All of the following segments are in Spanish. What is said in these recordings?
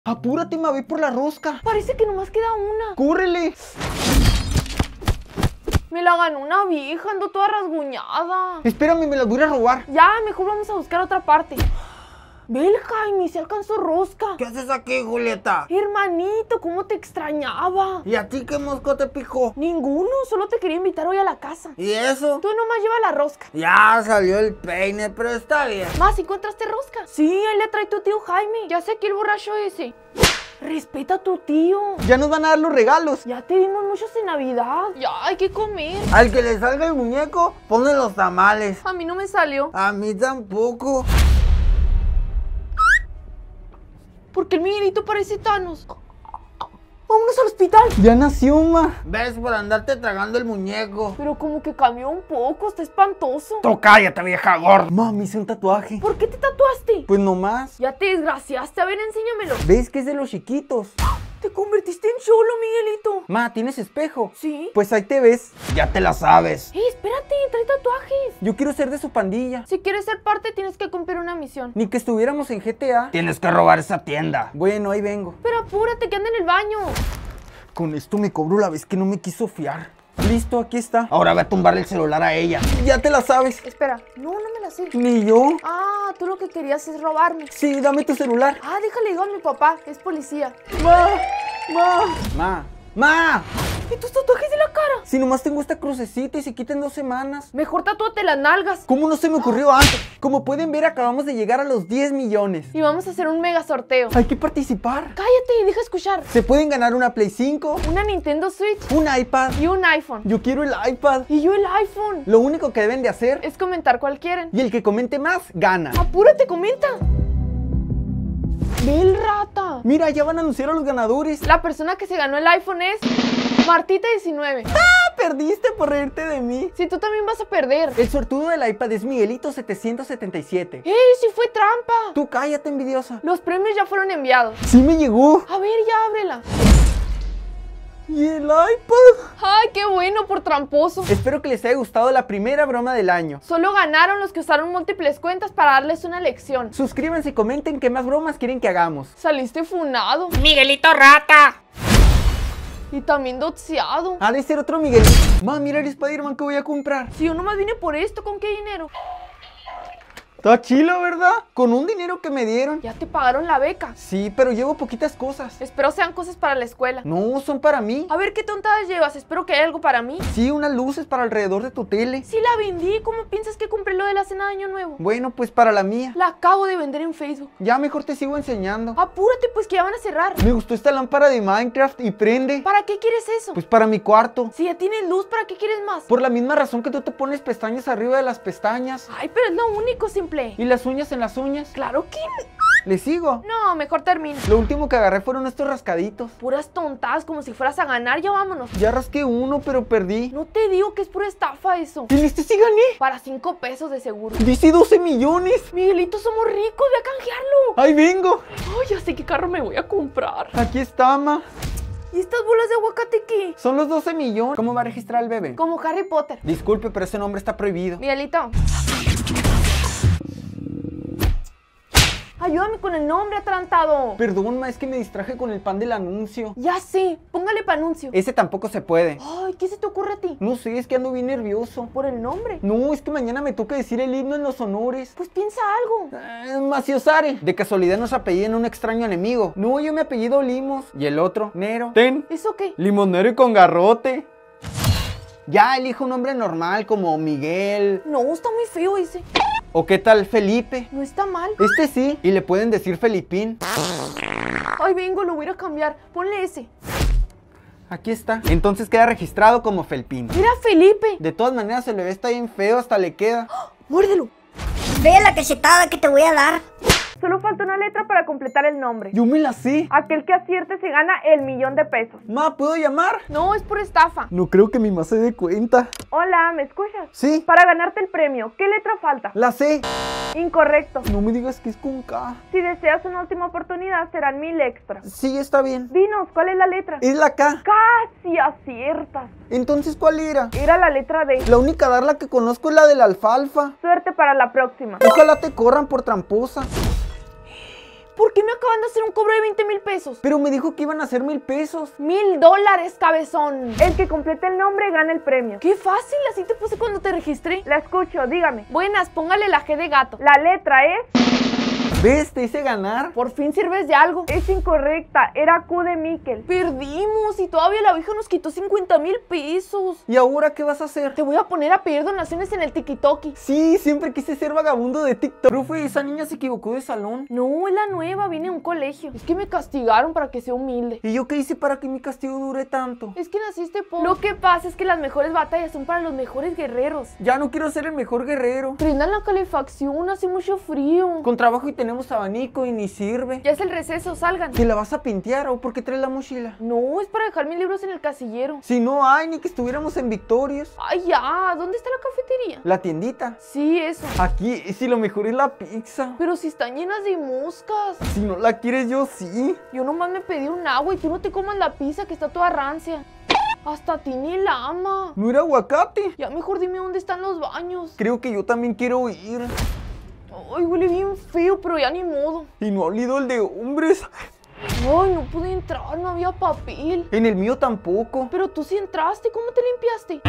Apúrate, me voy por la rosca. Parece que nomás queda una. ¡Córrele! Me la ganó una vieja, ando toda rasguñada. Espérame, me la voy a robar. Ya, mejor vamos a buscar otra parte. Ve el Jaime, se alcanzó rosca. ¿Qué haces aquí, Julieta? Hermanito, ¿cómo te extrañaba? ¿Y a ti qué mosco te picó? Ninguno, solo te quería invitar hoy a la casa. ¿Y eso? Tú nomás lleva la rosca. Ya salió el peine, pero está bien. Más, ¿encontraste rosca? Sí, ahí le trae tu tío Jaime. Ya sé que el borracho ese. Respeta a tu tío. Ya nos van a dar los regalos. Ya te dimos muchos en Navidad. Ya, hay que comer. Al que le salga el muñeco, ponle los tamales. A mí no me salió. A mí tampoco. Porque el Miguelito parece Thanos. Vámonos al hospital. Ya nació, ma. ¿Ves por andarte tragando el muñeco? Pero como que cambió un poco, está espantoso. Tú cállate, vieja gorda. Ma, me hice un tatuaje. ¿Por qué te tatuaste? Pues nomás. Ya te desgraciaste, a ver, enséñamelo. ¿Ves que es de los chiquitos? Te convertiste en cholo, Miguelito. Ma, ¿tienes espejo? Sí. Pues ahí te ves. Ya te la sabes. Espérate, trae tatuajes. Yo quiero ser de su pandilla. Si quieres ser parte, tienes que cumplir una misión. Ni que estuviéramos en GTA. Tienes que robar esa tienda. Bueno, ahí vengo. Pero apúrate, que anda en el baño. Con esto me cobro la vez que no me quiso fiar. Listo, aquí está. Ahora ve a tumbarle el celular a ella. Ya te la sabes. Espera, no me la sé. Ni yo. Ah, tú lo que querías es robarme. Sí, dame tu celular. Ah, déjale, digo a mi papá, es policía. Ma. ¿Y tus tatuajes de la cara? Si nomás tengo esta crucecita y se quita en 2 semanas. Mejor tatúate las nalgas. ¿Cómo no se me ocurrió antes? Como pueden ver, acabamos de llegar a los 10 millones. Y vamos a hacer un mega sorteo. Hay que participar. Cállate y deja escuchar. Se pueden ganar una Play 5, Una Nintendo Switch un iPad. y un iPhone. Yo quiero el iPad. Y yo el iPhone. Lo único que deben de hacer Es comentar cuál quieren. y el que comente más, gana. Apúrate, comenta. Ve el rata. Mira, ya van a anunciar a los ganadores. La persona que se ganó el iPhone es Martita19. ¡Ah! Perdiste por reírte de mí. Si tú también vas a perder. El sortudo del iPad es Miguelito 777. ¡Ey, si fue trampa! Tú cállate, envidiosa. Los premios ya fueron enviados. Sí me llegó. A ver, ya ábrela. ¿Y el iPad? ¡Ay, qué bueno por tramposo! Espero que les haya gustado la primera broma del año. Solo ganaron los que usaron múltiples cuentas para darles una lección. Suscríbanse y comenten qué más bromas quieren que hagamos. Saliste funado. Miguelito Rata. Y también doxeado. Ha de ser otro Miguelito. Ma, mira el Spider-Man que voy a comprar. Si yo nomás vine por esto, ¿con qué dinero? Está chilo, ¿verdad? Con un dinero que me dieron. Ya te pagaron la beca. Sí, pero llevo poquitas cosas. Espero sean cosas para la escuela. No, son para mí. A ver, ¿qué tontadas llevas? Espero que haya algo para mí. Sí, unas luces para alrededor de tu tele. Si la vendí, ¿cómo piensas que compré lo de la cena de Año Nuevo? Bueno, pues para la mía. La acabo de vender en Facebook. Ya mejor te sigo enseñando. Apúrate, pues que ya van a cerrar. Me gustó esta lámpara de Minecraft y prende. ¿Para qué quieres eso? Pues para mi cuarto. Si ya tienes luz, ¿para qué quieres más? Por la misma razón que tú te pones pestañas arriba de las pestañas. Ay, pero es lo único, simple. Y las uñas en las uñas. Claro que ¿Le sigo? no, mejor termina. Lo último que agarré fueron estos rascaditos. Puras tontadas, como si fueras a ganar, ya vámonos. Ya rasqué uno, pero perdí. No te digo que es pura estafa eso. En este sí gané. Para 5 pesos de seguro. Dice 12 millones. Miguelito, somos ricos, ve a canjearlo. Ahí vengo. Ay, ya sé qué carro me voy a comprar. Aquí está, ma. ¿Y estas bolas de aguacate qué? Son los 12 millones. ¿Cómo va a registrar al bebé? Como Harry Potter. Disculpe, pero ese nombre está prohibido. Miguelito. Ayúdame con el nombre, atrantado. Perdón, ma, es que me distraje con el pan del anuncio. Ya sé, póngale para anuncio. Ese tampoco se puede. Ay, ¿qué se te ocurre a ti? No sé, es que ando bien nervioso. ¿Por el nombre? No, es que mañana me toca decir el himno en los honores. Pues piensa algo. Maciosare. De casualidad nos apellidan un extraño enemigo. No, yo me apellido Limos. Y el otro, Nero. Ten. ¿Eso qué? Limonero y con garrote. Ya elijo un nombre normal como Miguel. No, está muy feo ese. ¿O qué tal Felipe? No está mal. Este sí. Y le pueden decir Felipín. Ay, vengo, lo voy a ir a cambiar. Ponle ese. Aquí está. Entonces queda registrado como Felpín. Mira, Felipe. De todas maneras, el bebé está bien feo, hasta le queda. Muérdelo. Ve la cachetada que te voy a dar. Solo falta una letra para completar el nombre. Yo me la sé. Aquel que acierte se gana el $1.000.000. Ma, ¿puedo llamar? No, es por estafa. No creo que mi ma se dé cuenta. Hola, ¿me escuchas? Sí, Para ganarte el premio, ¿qué letra falta? la sé. Incorrecto. No me digas que es con K. Si deseas una última oportunidad, serán 1,000 extras. Sí, está bien. Dinos, ¿cuál es la letra? Es la K. Casi aciertas. Entonces, ¿cuál era? Era la letra D. La única darla que conozco es la de la alfalfa. Suerte para la próxima. Ojalá te corran por tramposa. ¿Por qué me acaban de hacer un cobro de 20,000 pesos? Pero me dijo que iban a ser 1,000 pesos. $1,000, cabezón. El que complete el nombre gana el premio. ¡Qué fácil! Así te puse cuando te registré. La escucho, dígame. Buenas, póngale la G de gato. La letra es... ¿Ves? Te hice ganar. Por fin sirves de algo. Es incorrecta, era Q de Miquel. Perdimos y todavía la vieja nos quitó 50,000 pesos. ¿Y ahora qué vas a hacer? Te voy a poner a pedir donaciones en el TikToki. Sí, siempre quise ser vagabundo de TikTok. Profe, esa niña se equivocó de salón. No, es la nueva, viene de un colegio. Es que me castigaron para que sea humilde. ¿Y yo qué hice para que mi castigo dure tanto? Es que naciste pobre. Lo que pasa es que las mejores batallas son para los mejores guerreros. Ya no quiero ser el mejor guerrero. Prendan la calefacción, hace mucho frío. Con trabajo y tenemos abanico y ni sirve. Ya es el receso, salgan. ¿Te la vas a pintear o por qué traes la mochila? No, es para dejar mis libros en el casillero. Si no hay, ni que estuviéramos en Victorias. Ay, ya, ¿dónde está la cafetería? La tiendita. Sí, eso. Aquí, si lo mejor es la pizza. Pero si están llenas de moscas. Si no la quieres, yo sí. Yo nomás me pedí un agua y tú no te comas la pizza que está toda rancia. Hasta tiene lama. ¿No era aguacate? Ya mejor dime dónde están los baños. Creo que yo también quiero ir. Ay, huele bien feo, pero ya ni modo. Y no ha olido el de hombres. Ay, no pude entrar, no había papel. En el mío tampoco. Pero tú sí entraste, ¿cómo te limpiaste?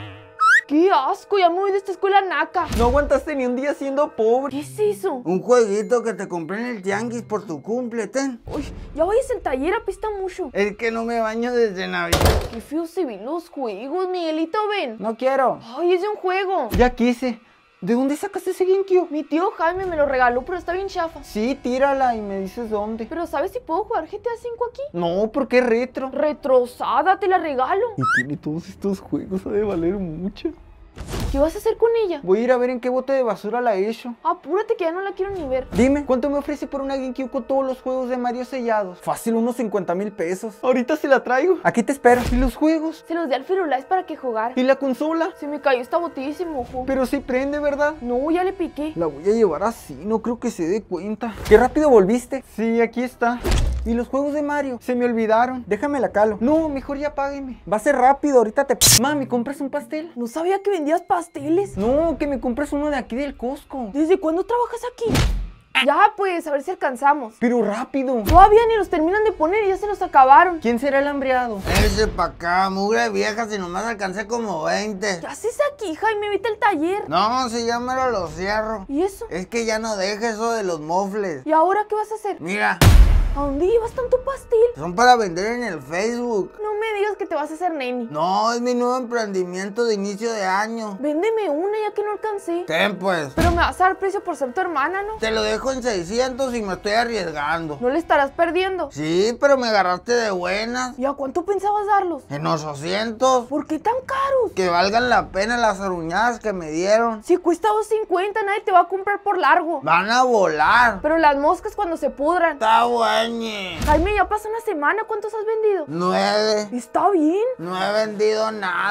¡Qué asco! Ya me voy de esta escuela naca. No aguantaste ni un día siendo pobre. ¿Qué es eso? Un jueguito que te compré en el tianguis por tu cumple, ten. Uy, ya vayas al taller, apesta mucho. Es que no me baño desde Navidad. Qué feo se ven los juegos, Miguelito, ven. No quiero. Ay, es de un juego. Ya quise. ¿De dónde sacaste ese GameCube? Mi tío Jaime me lo regaló, pero está bien chafa. Sí, tírala y me dices dónde. Pero ¿sabes si puedo jugar GTA V aquí? No, porque es retro. Retrosada, te la regalo. Y tiene todos estos juegos, ha de valer mucho. ¿Qué vas a hacer con ella? Voy a ir a ver en qué bote de basura la he hecho. Apúrate que ya no la quiero ni ver. Dime, ¿cuánto me ofrece por una GameCube con todos los juegos de Mario sellados? Fácil, unos 50,000 pesos. Ahorita se la traigo. Aquí te espero. ¿Y los juegos? Se los di al Firulais para que jugara. ¿Y la consola? Se me cayó esta botella y se mojó. Pero sí prende, ¿verdad? No, ya le piqué. La voy a llevar así, no creo que se dé cuenta. ¡Qué rápido volviste! Sí, aquí está. ¿Y los juegos de Mario? Se me olvidaron. Déjame la calo. No, mejor ya págueme. Va a ser rápido, ahorita te... Mami, ¿compras un pastel? No sabía que vendías pasteles. No, que me compres uno de aquí del Costco. ¿Desde cuándo trabajas aquí? Ya, pues, a ver si alcanzamos. Pero rápido. Todavía ni los terminan de poner y ya se los acabaron. ¿Quién será el hambriado? Ese pa' acá, mugre vieja, si nomás alcancé como 20. ¿Qué haces aquí, Jaime? Vete al taller. No, si ya me lo cierro. ¿Y eso? Es que ya no deje eso de los mofles. ¿Y ahora qué vas a hacer? Mira, ¿A dónde llevas tanto pastel? son para vender en el Facebook. No me digas que te vas a hacer neni. No, es mi nuevo emprendimiento de inicio de año. Véndeme una ya que no alcancé. Ten pues. Pero me vas a dar precio por ser tu hermana, ¿no? Te lo dejo en 600 y me estoy arriesgando. No le estarás perdiendo. Sí, pero me agarraste de buenas. ¿Y a cuánto pensabas darlos? En 800. ¿Por qué tan caros? Que valgan la pena las aruñadas que me dieron. Si cuesta 2.50, nadie te va a comprar por largo. Van a volar. Pero las moscas cuando se pudran. Está bueno. Jaime, ya pasó una semana. ¿Cuántos has vendido? 9. Está bien. No he vendido nada.